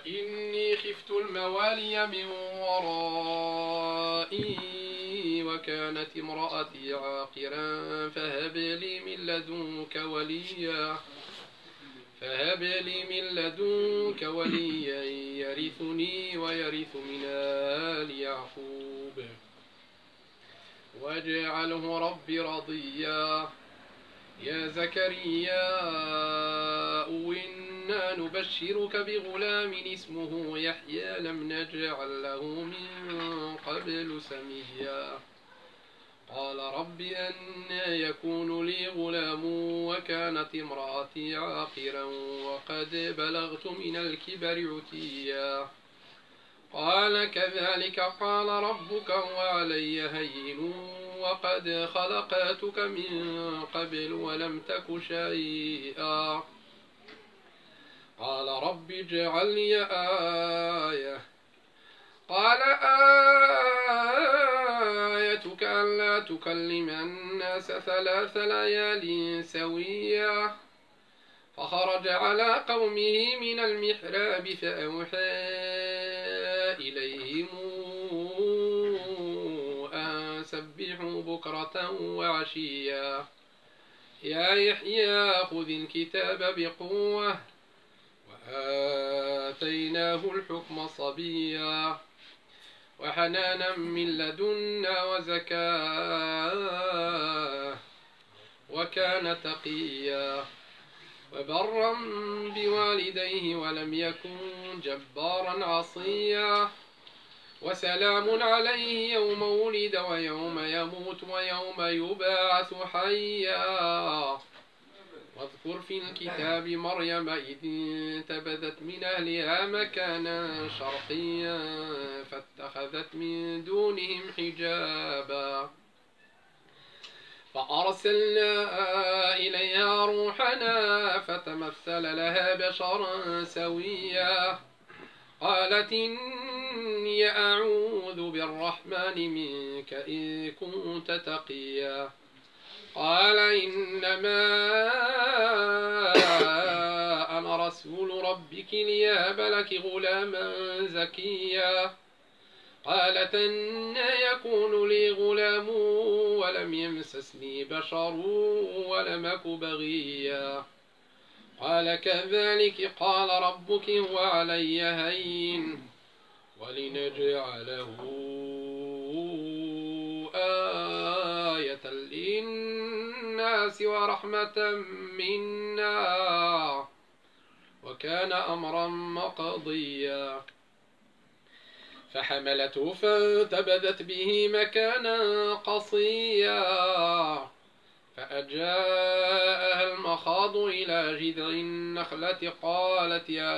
وإني خفت الموالي من ورائي وكانت امرأتي عاقرا فهب لي من لدنك وليا يرثني ويرث من آل يعقوب واجعله رب رضيا. يا زكريا إنا نبشرك بغلام اسمه يحيى لم نجعل له من قبل سميا. قال رب أنى يكون لي غلام وكانت امرأتي عاقرا وقد بلغت من الكبر عتيا. قال كذلك قال ربك وعلي هين وقد خلقتك من قبل ولم تك شيئا. قال رب اجعل لي آية. قال آيتك ألا تكلم الناس 3 ليال سويا. فخرج على قومه من المحراب فأوحى إليهم أن سبحوا بكرة وعشيا. يا يحيى خذ الكتاب بقوة وآتيناه الحكم صبيا وحنانا من لدنا وزكاة وكان تقيا وبرا بوالديه ولم يكن جبارا عصيا. وسلام عليه يوم ولد ويوم يموت ويوم يبعث حيا. واذكر في الكتاب مريم إذ انتبذت من أهلها مكانا شرقيا فاتخذت من دونهم حجابا فأرسلنا إليها روحنا فتمثل لها بشرا سويا. قالت إني أعوذ بالرحمن منك إن كنت تقيا. قال إنما أنا رسول ربك ليهب لك غلاما زكيا. قالت أنى يكون لي غلام ولم يمسسني بشر ولم أك بغيا. قال كذلك قال ربك هو علي هين ولنجعله آية للناس ورحمة منا وكان أمرا مقضيا. فحملته فانتبذت به مكانا قصيا فأجاءها المخاض إلى جذع النخلة قالت يا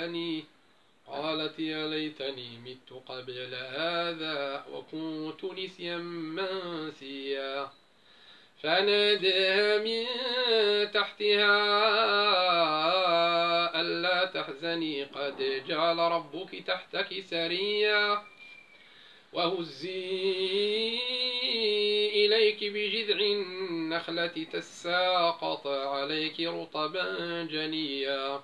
ليتني مت قبل هذا وكنت نسيا منسيا. فناداها من تحتها ألا تحزني قد جعل ربك تحتك سريا وهزي إليك بجذع النخلة تساقط عليك رطبا جنيا.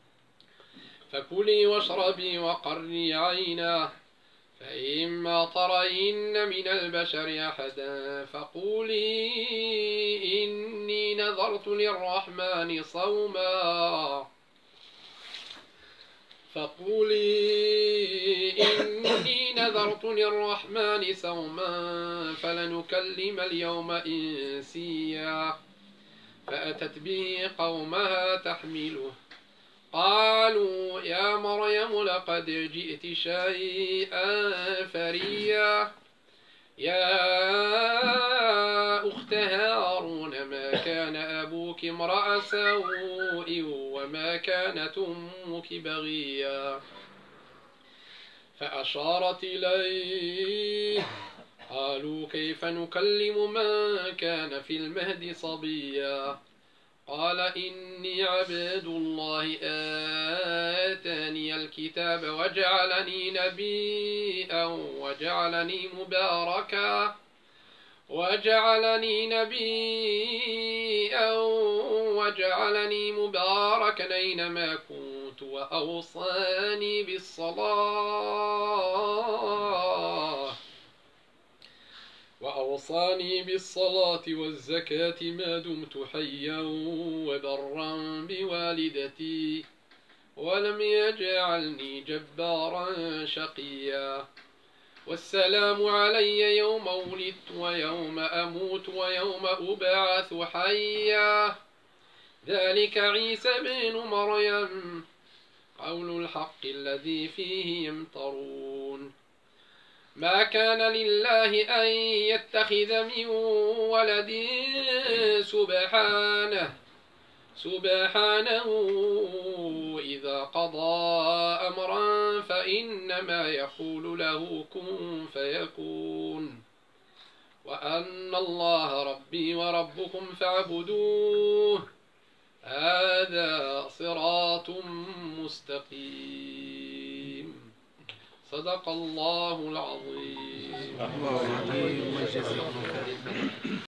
فكلي واشربي وقري عينا فإما ترين من البشر أحدا فقولي إني نذرت للرحمن صوما فلنكلم اليوم إنسيا. فأتت به قومها تحمله قالوا يا مريم لقد جئت شيئا فريا. يا أخت هارون ما كان أبوك امرأ سوء وما كانت أمك بغيا. فأشارت إليه قالوا كيف نكلم من كان في المهد صبيا. قال إني عبد الله آتاني الكتاب وجعلني نبيا وجعلني مباركا أينما كنت أموت وأوصاني بالصلاة والزكاة ما دمت حيا وبرا بوالدتي ولم يجعلني جبارا شقيا. والسلام علي يوم ولدت ويوم أموت ويوم أبعث حيا. ذلك عيسى بن مريم قول الحق الذي فيه يمترون. ما كان لله أن يتخذ من ولد سبحانه إذا قضى أمرا فإنما يقول له كن فيكون. وأن الله ربي وربكم فاعبدوه هذا صراط مستقيم. صدق الله العظيم.